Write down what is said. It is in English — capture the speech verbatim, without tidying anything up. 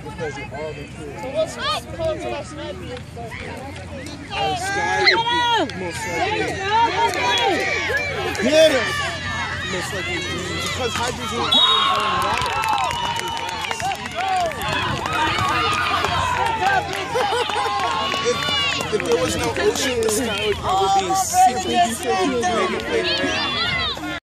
Because of all the kids. So what's called to that sniper? Our sky would be most likely. Get it! Most likely because hydrogen is in water. If, if there was no ocean, the sky would probably be super, maybe